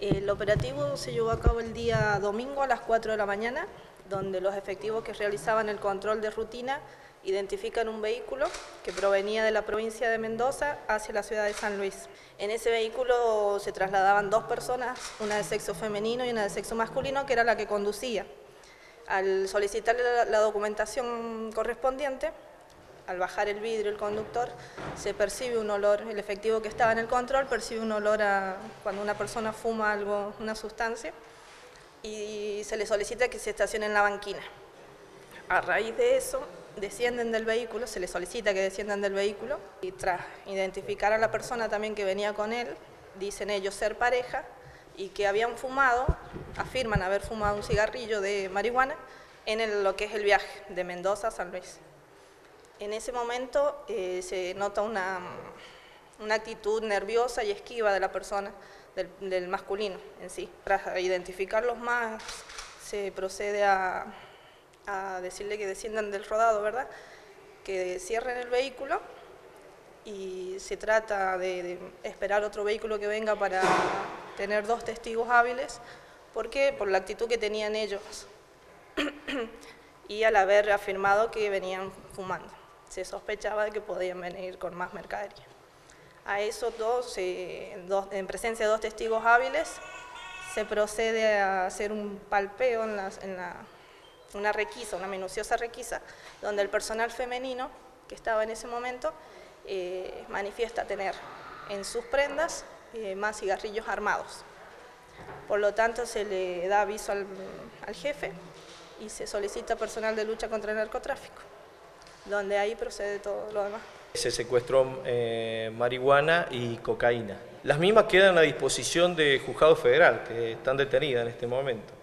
El operativo se llevó a cabo el día domingo a las 4 de la mañana, donde los efectivos que realizaban el control de rutina identifican un vehículo que provenía de la provincia de Mendoza hacia la ciudad de San Luis. En ese vehículo se trasladaban dos personas, una de sexo femenino y una de sexo masculino, que era la que conducía. Al solicitarle la documentación correspondiente, al bajar el vidrio el conductor, se percibe un olor, el efectivo que estaba en el control percibe un olor a cuando una persona fuma algo, una sustancia, y se le solicita que se estacione en la banquina. A raíz de eso, descienden del vehículo, se les solicita que desciendan del vehículo, y tras identificar a la persona también que venía con él, dicen ellos ser pareja, y que habían fumado, afirman haber fumado un cigarrillo de marihuana en lo que es el viaje de Mendoza a San Luis. En ese momento se nota una actitud nerviosa y esquiva de la persona, del masculino en sí. Tras identificarlos más, se procede a decirle que desciendan del rodado, ¿verdad? Que cierren el vehículo y se trata de esperar otro vehículo que venga para tener dos testigos hábiles, porque por la actitud que tenían ellos y al haber afirmado que venían fumando. Se sospechaba de que podían venir con más mercadería. A esos dos, en presencia de dos testigos hábiles, se procede a hacer un palpeo una requisa, una minuciosa requisa, donde el personal femenino que estaba en ese momento manifiesta tener en sus prendas más cigarrillos armados. Por lo tanto, se le da aviso al jefe y se solicita personal de lucha contra el narcotráfico, donde ahí procede todo lo demás. Se secuestró marihuana y cocaína. Las mismas quedan a disposición de Juzgado Federal, que están detenidas en este momento.